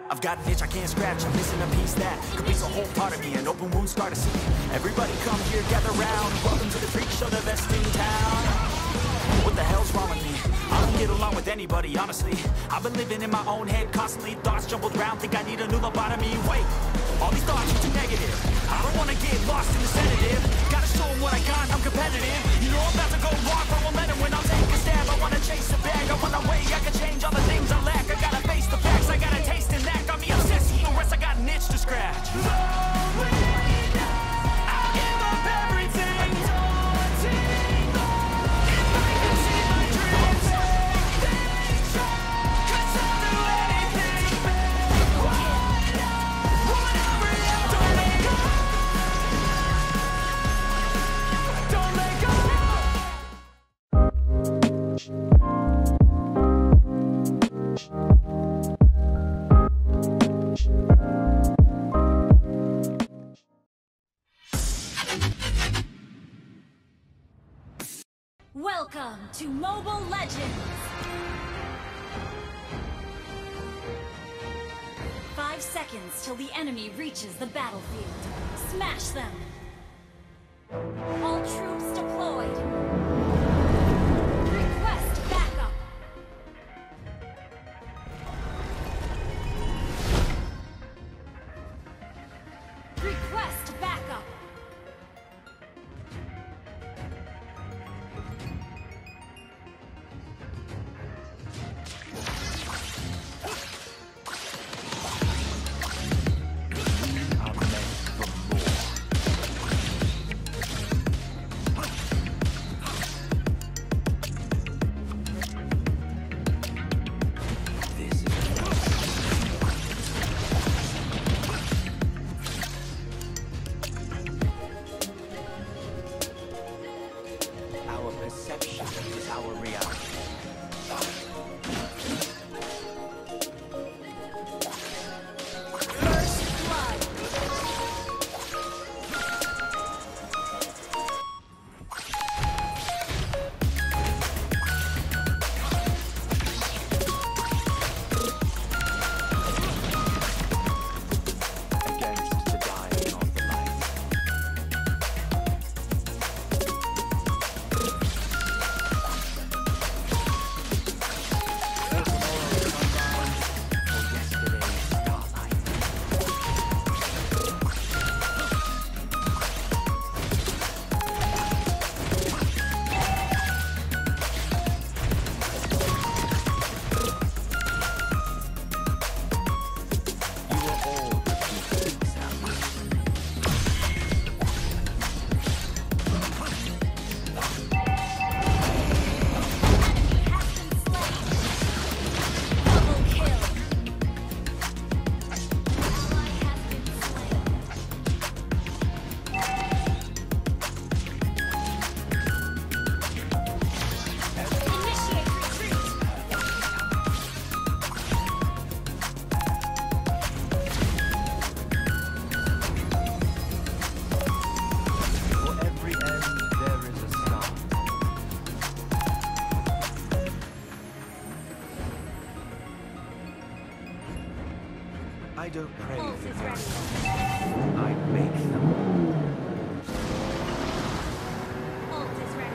I've got an itch I can't scratch, I'm missing a piece that could be a whole part of me, an open wound scar to see. Everybody come here, gather round, welcome to the freak show, the best in town. What the hell's wrong with me? I don't get along with anybody, honestly. I've been living in my own head constantly, thoughts jumbled around, think I need a new lobotomy. Wait, all these thoughts are too negative. I don't wanna get lost in the sedative. Gotta show them what I got, I'm competitive. You know I'm about to go wrong, but won't let it when I'll take a stab. I wanna chase a bag, I want a way I can change all the things I lack. I gotta face the facts, I got a taste in that. Got me obsessed with the rest, I got an itch to scratch. Welcome to Mobile Legends! 5 seconds till the enemy reaches the battlefield. Smash them! All troops deployed! Request backup! Request backup! Perception is our reality. First blood! Against the dying of the light. I don't pray for miracles. I make them. Ult is ready.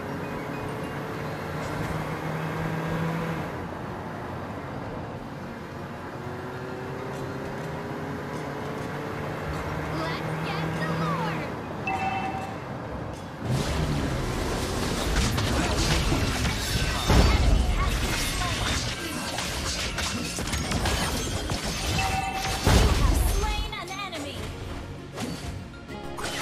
Let's get some more! Slain an enemy!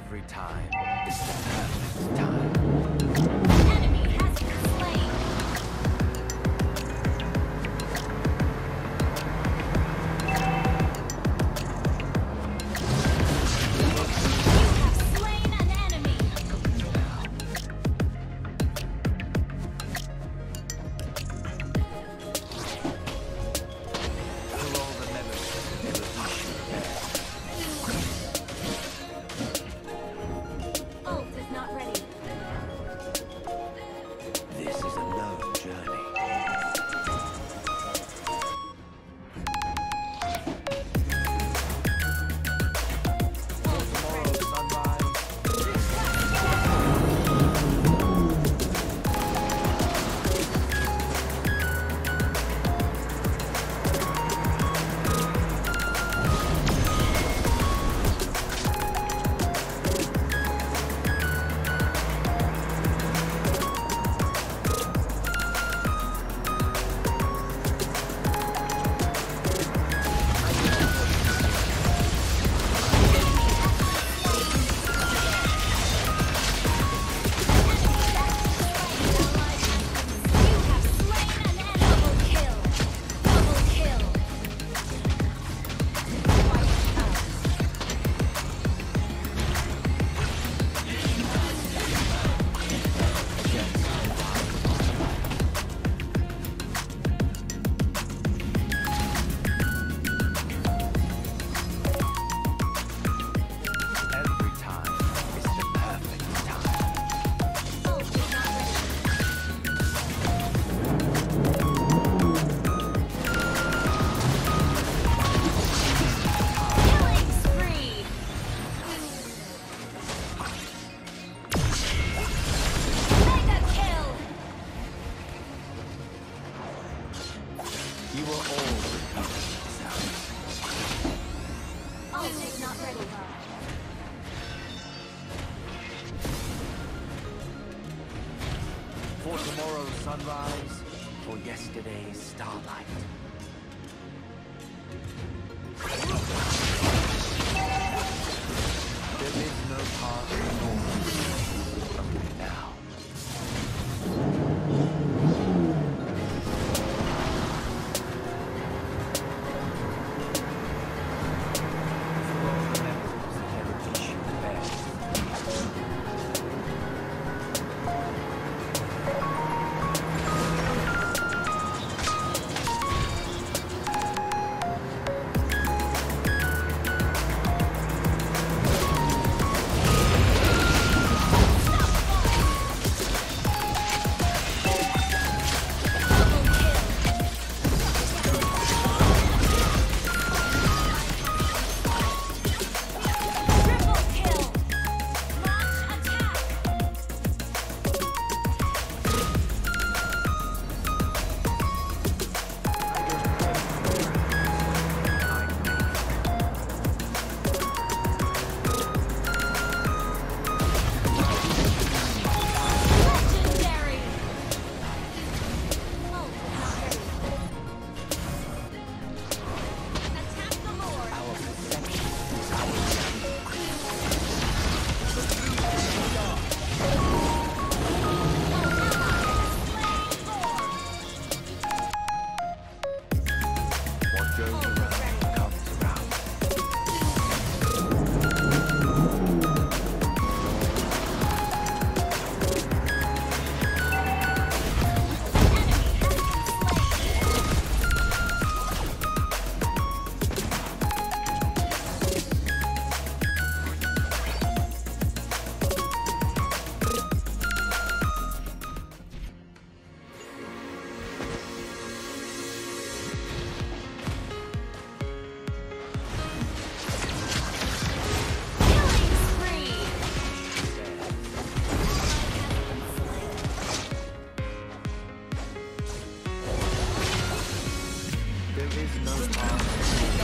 Every time is the perfect time. Enemy has been slain. You have slain an enemy. For all the memories of the evolution Ult is not ready. this is a lone journey. Tomorrow's sunrise. Every time is the perfect time. Killing spree. Mega kill. You are all repeat sounds. Ult is not ready. For tomorrow's sunrise, for yesterday's starlight. There is no path forward only now. For all the memories that evolution bears. Triple kill. Launch attack. Legendary. Ult is not ready. Attack the Lord. Our perception is our reality. What goes around comes around. Killing spree. There is no path forward